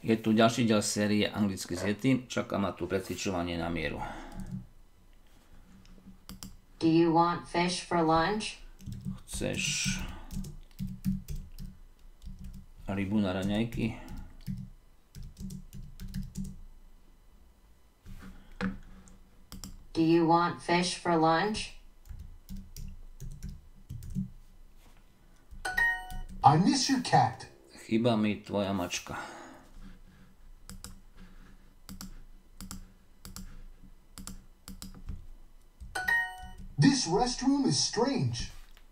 Je tu ďalší diel série anglicky s Yetim. Čaká ma tu precvičovanie na mieru. Do you want fish for lunch? Chceš rybu na raňajky? Do you want fish for lunch? I miss your cat. Chýba mi tvoja mačka. This restroom is strange.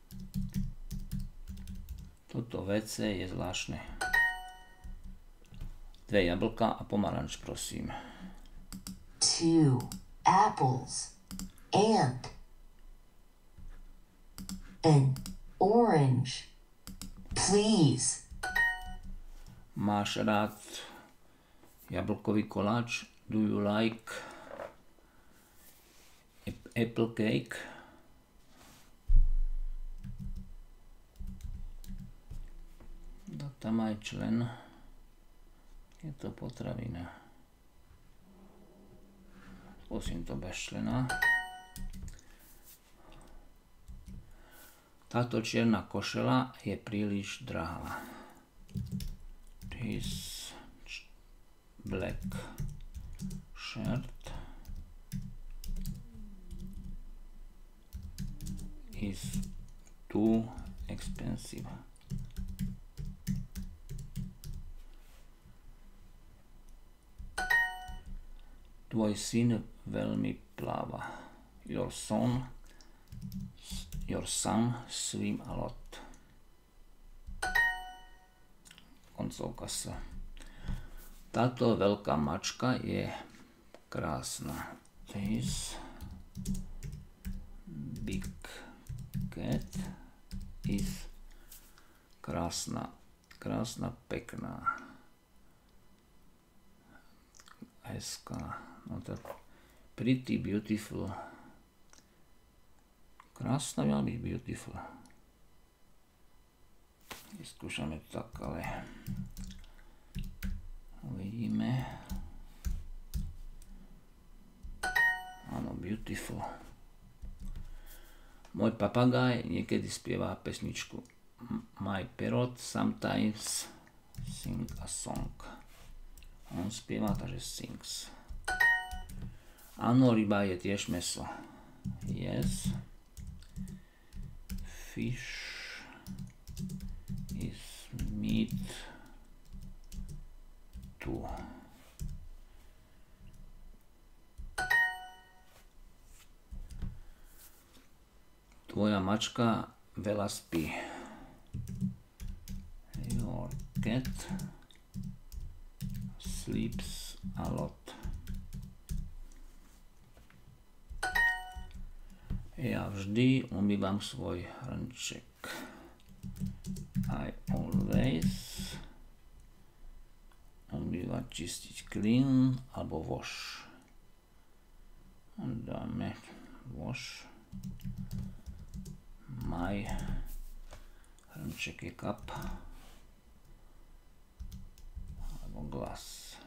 Toto WC je zvláštne. 2 jablka a pomaranč, prosím. 2 apples and an orange, please. Máš rád jablkový koláč? Do you like apple cake? Dá tam aj člen. Je to potravina. Skúsim to bez člena. Táto čierna košela je príliš drahá. This black shirt is too expensive. Tvoj syn veľmi pláva. Your son swim a lot. Koncovka S. Táto veľká mačka je krásna. This big cat is krásna, pekná. Hezká. No tak pretty beautiful. Krásna mala byť beautiful. Skúšame to tak, ale uvidíme. Áno, beautiful. Môj papagaj niekedy spieva pesničku. My parrot sometimes sing a song. On spieva, takže sings. Áno, ryba je tiež mäso. Yes. Fish is meat too. Tvoja mačka veľa spí. Your cat sleeps a lot. Ja vždy umývam svoj hrnček. I always umývať, čistiť, clean alebo wash. Dáme wash. My hrnček je cup alebo glass.